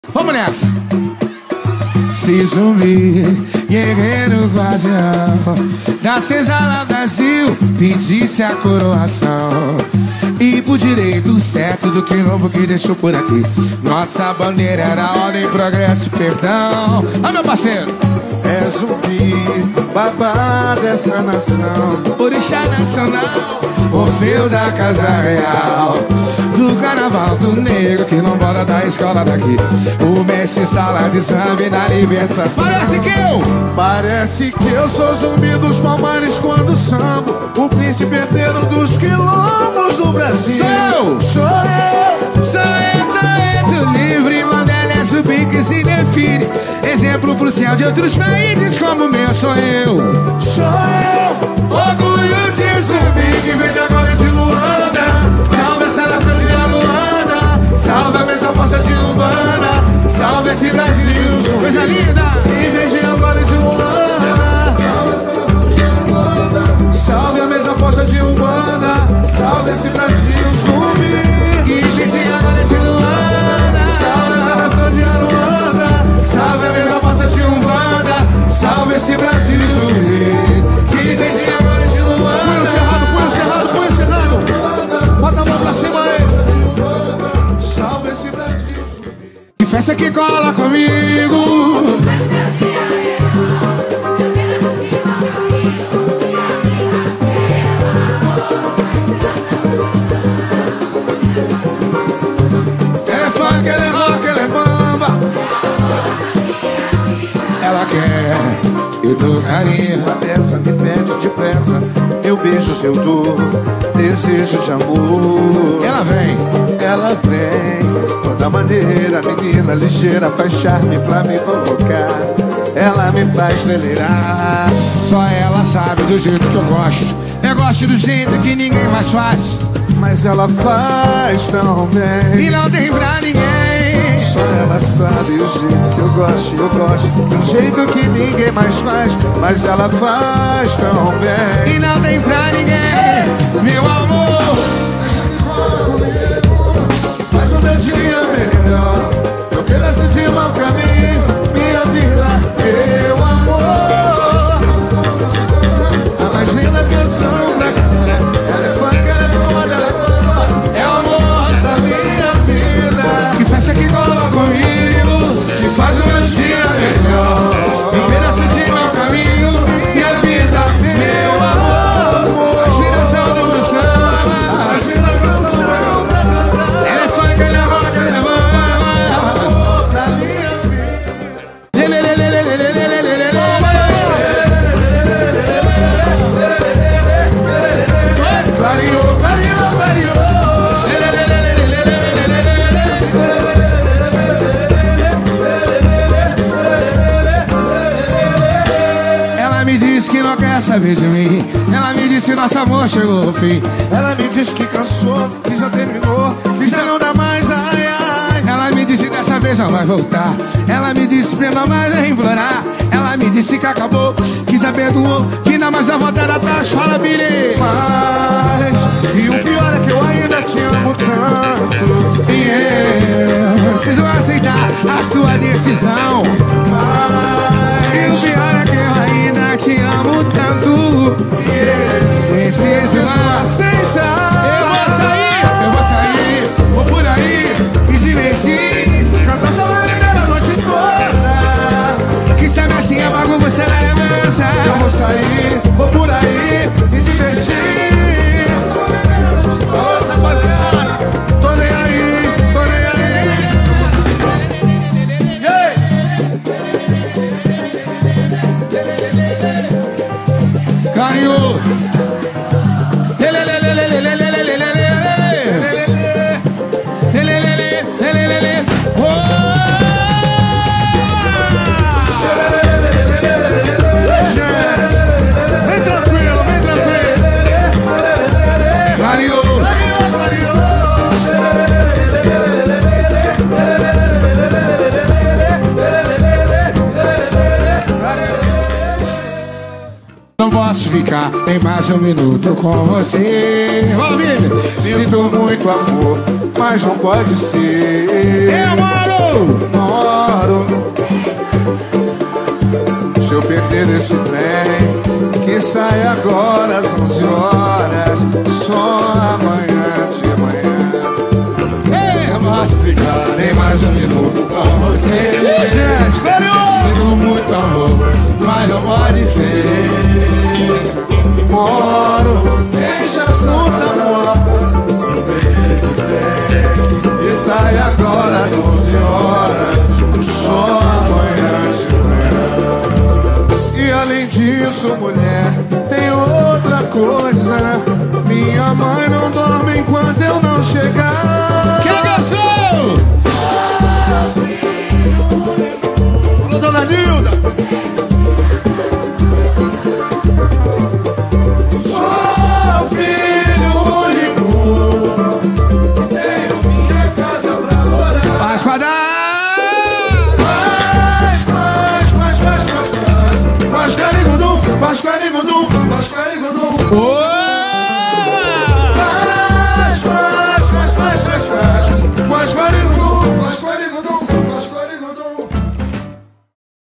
Vamos nessa. Se zumbi, guerreiro guardião da senzala Brasil, pedisse a coroação e por direito certo do quilombo que deixou por aqui. Nossa bandeira era ordem, progresso e perdão. Ah, meu parceiro! É zumbi, babá dessa nação, Orixá nacional, Orfeu da Casa Real, do carnaval do negro que não bora da escola daqui. O Messi sala de samba e na libertação. Parece que eu sou zumbi dos palmares quando sambo, o príncipe herdeiro dos quilombos do Brasil. Sou eu, tu livre, Mandela é zumbi que se define, exemplo pro céu de outros países como o meu. Sou eu, orgulho de zumbi que vem de agora de Luanda. Salve essa nação de Luanda, salve a mesa posta de Umbanda, salve esse Brasil, coisa linda. Que vem de agora de Luanda, salve essa nação de Luanda, salve a mesa posta de Umbanda, salve esse Brasil zumbi. Que vem de agora de Luanda, salve essa nação de Luanda, salve a mesa posta de Umbanda, salve esse Brasil zumbi. Que vem de agora de Luanda. Punho cerrado. Bota a mão pra cima aí. Salve esse Brasil zumbi. Que festa que cola comigo. Ela é funk, ela é rock, ela é bamba. Ela quer, eu dou carinho. Uma peça me pede depressa, eu beijo eu dou desejo de amor. Ela vem, toda maneira, menina ligeira, faz charme pra me provocar. Ela me faz delirar. Só ela sabe do jeito que eu gosto. Eu gosto do jeito que ninguém mais faz. Mas ela faz tão bem E não tem pra ninguém. Só ela sabe o jeito que eu gosto do jeito que ninguém mais faz. Mas ela faz tão bem E não tem pra ninguém. Meu amor, faz o meu dia melhor, meu pedaço de mau caminho, minha vida, meu amor. A mais linda canção da cara. Ela é funk, ela é foda, ela é boa. é o amor Da minha vida, que festa que cola comigo, que faz o meu dia melhor. um pedaço de meu caminho, minha vida, meu amor, a inspiração do samba. Mais linda canção da Ela é funk, ela é rock, ela é bamba. da minha vida. Clareou. Ela me disse que não quer saber de mim. Ela me disse nosso amor chegou ao fim. Ela me disse que cansou, que já terminou, que já não dá mais, ai, ai. Ela me disse que dessa vez não vai voltar. Ela me disse pra não mais implorar. Ela me disse que acabou, que já perdoou, que não mais vai voltar atrás. Fala, Billy. Mas, e o pior é que eu ainda te amo tanto. E eu preciso aceitar a sua decisão. E o pior é que eu ainda te amo tanto. Preciso aceitar. Eu vou sair, vou por aí e divertir. Cantar essa maneira a noite toda. Que sabe assim a bagunça da lembrança. Eu vou sair, vou por aí e divertir. Essa maneira a noite toda, rapaziada. Tô nem aí. Yeah. Carinho. Vem tranquilo. Carinho. Não posso ficar nem mais um minuto com você. Fala, Billy. Sinto muito amor, mas não pode ser. Eu moro Moro. Se eu perder esse trem que sai agora às 11 horas, só amanhã de manhã. Eu posso ficar nem mais um minuto com você. Gente, glorioso! Sinto muito amor, mas não pode ser. Moro, deixa muito amor. Sobre esse trem que sai agora às 11 horas, só amanhã de manhã. E além disso, mulher, tem outra coisa. Minha mãe não dorme enquanto eu não chegar. Que gostoso!